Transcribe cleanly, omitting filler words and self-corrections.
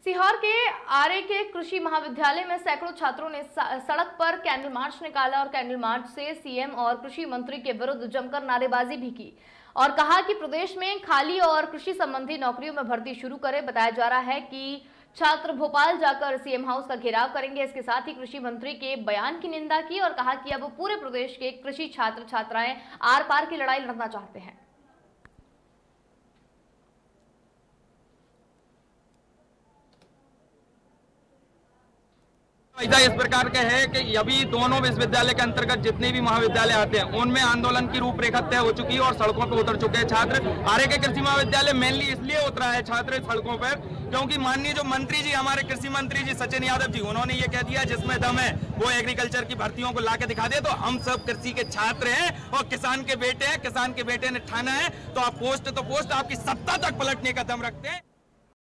सीहोर के आरए के कृषि महाविद्यालय में सैकड़ों छात्रों ने सड़क पर कैंडल मार्च निकाला और कैंडल मार्च से सीएम और कृषि मंत्री के विरुद्ध जमकर नारेबाजी भी की और कहा कि प्रदेश में खाली और कृषि संबंधी नौकरियों में भर्ती शुरू करें। बताया जा रहा है कि छात्र भोपाल जाकर सीएम हाउस का घेराव करेंगे। इसके साथ ही कृषि मंत्री के बयान की निंदा की और कहा कि अब पूरे प्रदेश के कृषि छात्र छात्राएं आर पार की लड़ाई लड़ना चाहते हैं। इस प्रकार का है कि अभी दोनों विश्वविद्यालय के अंतर्गत जितने भी महाविद्यालय आते हैं उनमें आंदोलन की रूपरेखा तय हो चुकी है और सड़कों पर उतर चुके हैं छात्र। आरए के कृषि महाविद्यालय मेनली इसलिए उतरा है छात्र सड़कों पर क्योंकि माननीय जो मंत्री जी, हमारे कृषि मंत्री जी सचिन यादव जी, उन्होंने ये कह दिया जिसमें दम है वो एग्रीकल्चर की भर्तियों को लाके दिखा दे। तो हम सब कृषि के छात्र हैं और किसान के बेटे हैं, किसान के बेटे ने ठाना है तो आप पोस्ट आपकी सत्ता तक पलटने का दम रखते हैं।